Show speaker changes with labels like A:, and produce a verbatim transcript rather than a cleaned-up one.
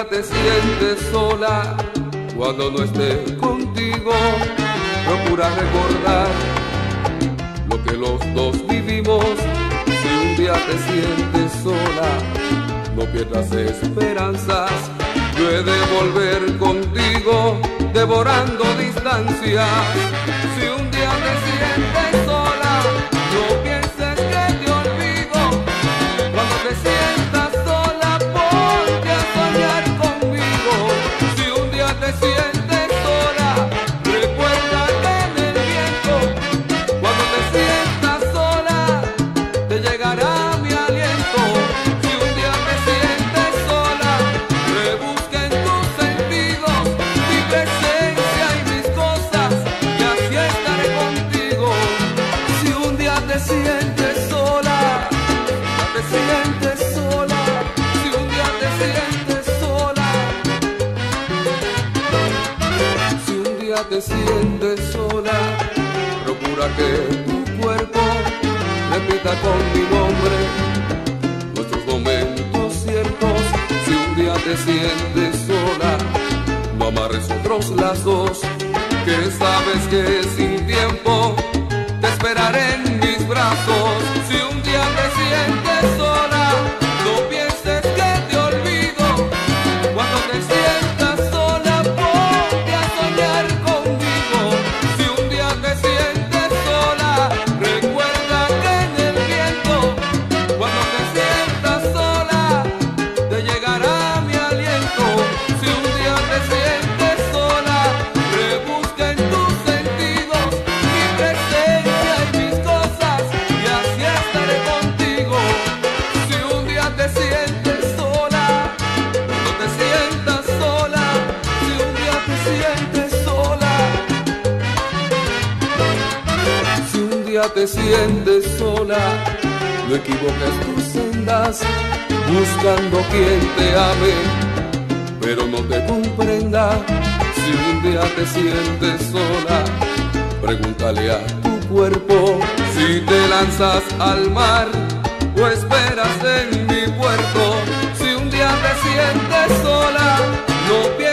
A: día te sientes sola, cuando no esté contigo, procura recordar lo que los dos vivimos. Si un día te sientes sola, no pierdas esperanzas. Yo he de volver contigo, devorando distancias. Si un día te sientes sola, no pienses que te olvido. Cuando te sientas sola, ponte a soñar conmigo. Si un día te sientes sola, recuerda que en el viento, cuando te sientas sola, te llegará mi aliento. Si un día te sientes sola, rebusca en tus sentidos mi presencia y mis cosas, y así estaré contigo. Si un día te sientes sola, te sientes sola, si un día te sientes sola, si un día te sientes sola, procura que tu cuerpo repita con mi nombre nuestros momentos ciertos. Si un día te sientes sola, no amarres otros lazos, que sabes que sin tiempo te esperaré en mis brazos. Si un día te sientes sola, no pienses que te olvido. Cuando te sientas sola, ponte a soñar conmigo. Si un día te sientes sola, recuerda que en el viento, cuando te sientas sola, te llegará mi aliento. Si un día te sientes sola, rebusca en tus sentidos mi presencia y mis cosas, y así estaré contigo. Si un día te sientes sola, no te sientas sola. Si un día te sientes sola, si un día te sientes sola, no equivoques tus sendas, buscando quien te ame, pero no te comprenda. Si un día te sientes sola, pregúntale a tu cuerpo si te lanzas al mar o esperas en mi puerto. Si un día te sientes sola, no pienses